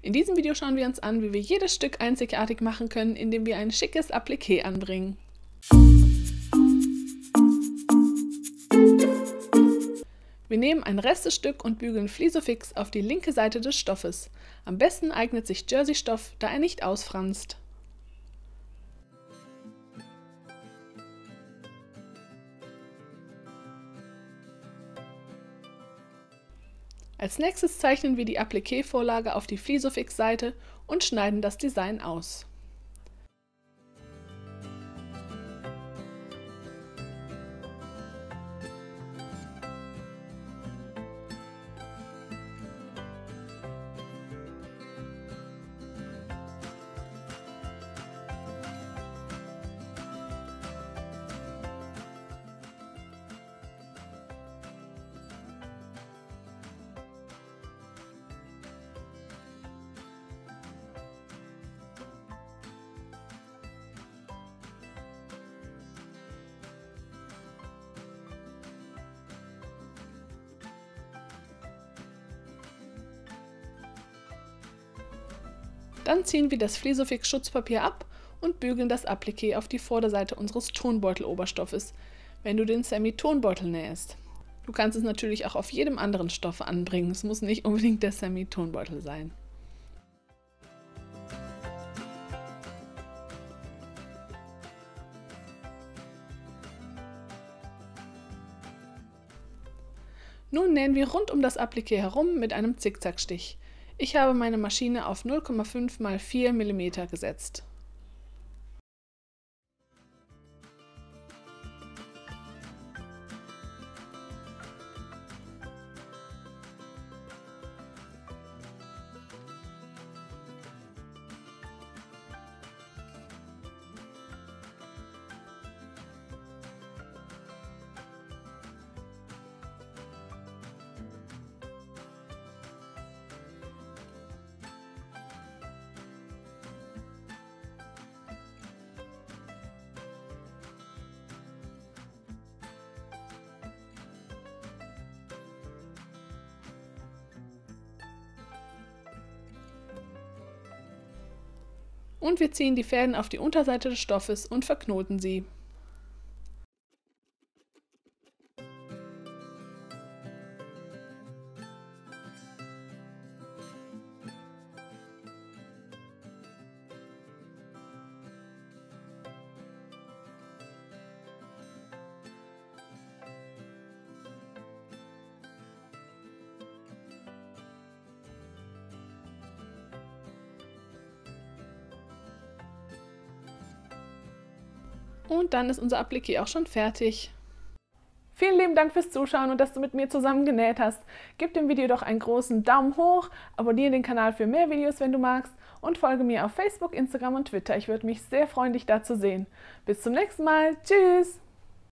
In diesem Video schauen wir uns an, wie wir jedes Stück einzigartig machen können, indem wir ein schickes Appliqué anbringen. Wir nehmen ein Restestück und bügeln Flisofix auf die linke Seite des Stoffes. Am besten eignet sich Jersey-Stoff, da er nicht ausfranst. Als nächstes zeichnen wir die Appliqué-Vorlage auf die Flisofix-Seite und schneiden das Design aus. Dann ziehen wir das Flisofix-Schutzpapier ab und bügeln das Appliqué auf die Vorderseite unseres Tonbeutel-Oberstoffes, wenn du den Semi-Tonbeutel nähst. Du kannst es natürlich auch auf jedem anderen Stoff anbringen, es muss nicht unbedingt der Semi-Tonbeutel sein. Nun nähen wir rund um das Appliqué herum mit einem Zickzackstich. Ich habe meine Maschine auf 0,5 x 4 mm gesetzt. Und wir ziehen die Fäden auf die Unterseite des Stoffes und verknoten sie. Und dann ist unser Appliqué auch schon fertig. Vielen lieben Dank fürs Zuschauen und dass du mit mir zusammen genäht hast. Gib dem Video doch einen großen Daumen hoch, abonniere den Kanal für mehr Videos, wenn du magst, und folge mir auf Facebook, Instagram und Twitter. Ich würde mich sehr freuen, dich da zu sehen. Bis zum nächsten Mal. Tschüss!